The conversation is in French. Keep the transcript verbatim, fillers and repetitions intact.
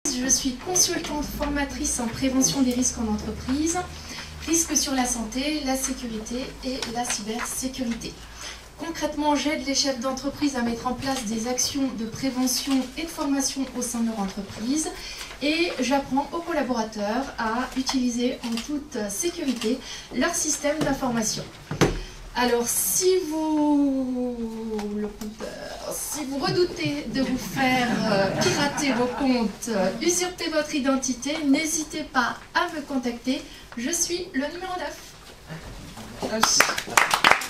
Je suis consultante formatrice en prévention des risques en entreprise, risques sur la santé, la sécurité et la cybersécurité. Concrètement, j'aide les chefs d'entreprise à mettre en place des actions de prévention et de formation au sein de leur entreprise et j'apprends aux collaborateurs à utiliser en toute sécurité leur système d'information. Alors, si vous, le compteur, si vous redoutez de vous faire euh, pirater vos comptes, euh, usurper votre identité, n'hésitez pas à me contacter. Je suis le numéro neuf.